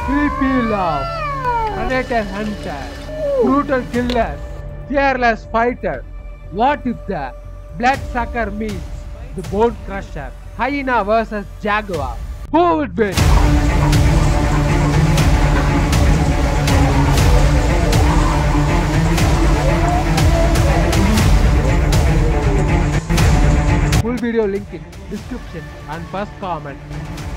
creepy love, predator hunter, brutal killer, fearless fighter. What if the bloodsucker meets the bone crusher? Hyena vs Jaguar. Who would win? Full video link in description and first comment.